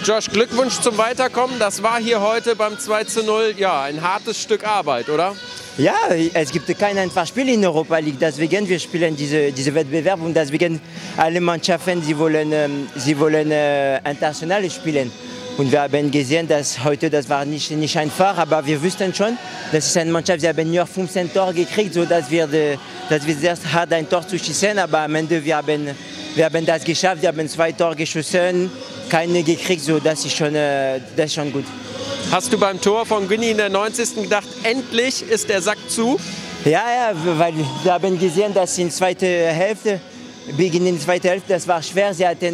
Josh, Glückwunsch zum Weiterkommen. Das war hier heute beim 2:0 ja, ein hartes Stück Arbeit, oder? Ja, es gibt kein einfaches Spiel in Europa League. Deswegen wir spielen diese Wettbewerb und deswegen alle Mannschaften, sie wollen international spielen. Und wir haben gesehen, dass heute das war nicht einfach, aber wir wussten schon, das ist eine Mannschaft, die haben nur 15 Tore gekriegt, sodass wir erst hart ein Tor zu schießen, aber am Ende wir haben das geschafft, wir haben 2 Tore geschossen, keine gekriegt, so das ist schon gut. Hast du beim Tor von Günni in der 90. gedacht, endlich ist der Sack zu? Ja, weil wir haben gesehen, dass in der zweiten Hälfte, Beginn in der zweiten Hälfte, das war schwer. Sie hatten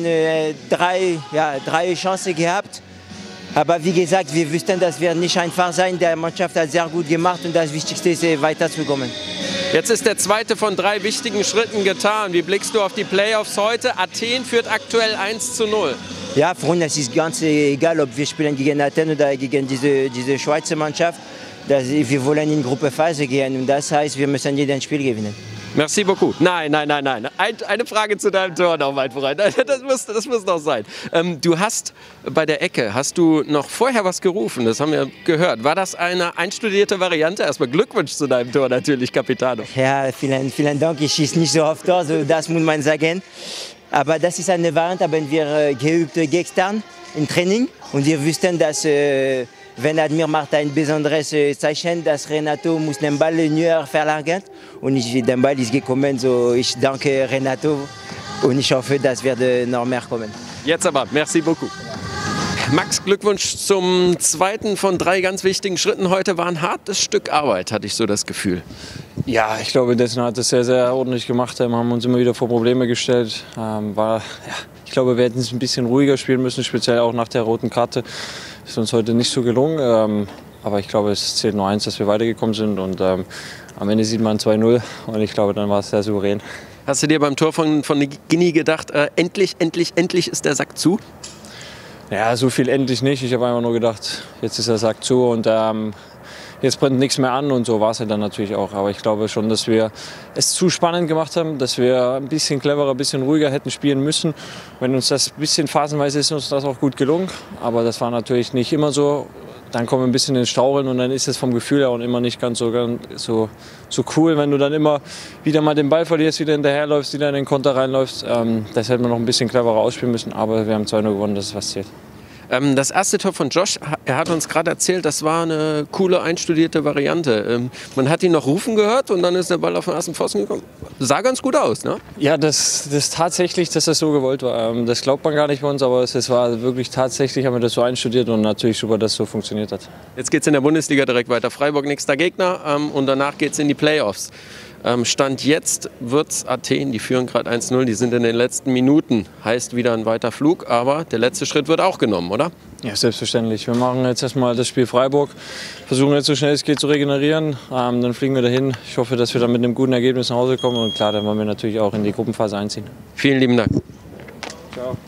drei Chancen gehabt. Aber wie gesagt, wir wussten, das wird nicht einfach sein. Der Mannschaft hat sehr gut gemacht und das Wichtigste ist, weiterzukommen. Jetzt ist der zweite von 3 wichtigen Schritten getan. Wie blickst du auf die Playoffs heute? Athen führt aktuell 1:0. Ja, für uns ist es ganz egal, ob wir spielen gegen Athen oder gegen diese Schweizer Mannschaft. Wir wollen in Gruppenphase gehen und das heißt, wir müssen jedes Spiel gewinnen. Merci beaucoup. Nein. Eine Frage zu deinem Tor noch, mein Freund. Das muss noch sein. Du hast bei der Ecke, hast du noch vorher was gerufen? Das haben wir gehört. War das eine einstudierte Variante? Erstmal Glückwunsch zu deinem Tor natürlich, Capitano. Ja, vielen Dank. Ich schieße nicht so oft Tor, so das muss man sagen. Aber das ist eine Variante, haben wir geübt gestern im Training. Und wir wussten, dass wenn Admir macht ein besonderes Zeichen, dass Renato muss den Ball näher verlagern. Und der Ball ist gekommen, so ich danke Renato und ich hoffe, das wird noch mehr kommen. Jetzt aber, merci beaucoup. Max, Glückwunsch zum zweiten von 3 ganz wichtigen Schritten. Heute war ein hartes Stück Arbeit, hatte ich so das Gefühl. Ja, ich glaube, Dessen hat es sehr, sehr ordentlich gemacht. Wir haben uns immer wieder vor Probleme gestellt. Ich glaube, wir hätten es ein bisschen ruhiger spielen müssen, speziell auch nach der roten Karte. Ist uns heute nicht so gelungen. Aber ich glaube, es zählt nur eins, dass wir weitergekommen sind. Und am Ende sieht man 2:0 und ich glaube, dann war es sehr souverän. Hast du dir beim Tor von Günni gedacht, endlich ist der Sack zu? Ja, so viel endlich nicht. Ich habe einfach nur gedacht, jetzt ist der Sack zu und jetzt brennt nichts mehr an und so war es ja dann natürlich auch. Aber ich glaube schon, dass wir es zu spannend gemacht haben, dass wir ein bisschen cleverer, ein bisschen ruhiger hätten spielen müssen. Wenn uns das ein bisschen phasenweise ist, uns das auch gut gelungen. Aber das war natürlich nicht immer so. Dann kommen wir ein bisschen ins Straucheln und dann ist es vom Gefühl her auch immer nicht ganz so cool, wenn du dann immer wieder mal den Ball verlierst, wieder hinterherläufst, wieder in den Konter reinläufst. Das hätte man noch ein bisschen cleverer ausspielen müssen, aber wir haben 2:0 gewonnen, das ist was zählt. Das erste Tor von Josh, er hat uns gerade erzählt, das war eine coole, einstudierte Variante. Man hat ihn noch rufen gehört und dann ist der Ball auf den ersten Pfosten gekommen. Sah ganz gut aus, ne? Ja, das tatsächlich, dass das so gewollt war. Das glaubt man gar nicht bei uns, aber es war wirklich tatsächlich, haben wir das so einstudiert und natürlich super, dass es so funktioniert hat. Jetzt geht es in der Bundesliga direkt weiter. Freiburg nächster Gegner und danach geht es in die Playoffs. Stand jetzt wird's Athen, die führen gerade 1:0, die sind in den letzten Minuten. Heißt wieder ein weiter Flug, aber der letzte Schritt wird auch genommen, oder? Ja, selbstverständlich. Wir machen jetzt erstmal das Spiel Freiburg, versuchen jetzt so schnell es geht zu regenerieren, dann fliegen wir dahin. Ich hoffe, dass wir dann mit einem guten Ergebnis nach Hause kommen und klar, dann wollen wir natürlich auch in die Gruppenphase einziehen. Vielen lieben Dank. Ciao.